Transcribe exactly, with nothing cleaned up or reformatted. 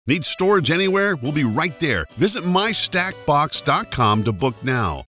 Need storage anywhere? We'll be right there. Visit my stack box dot com to book now.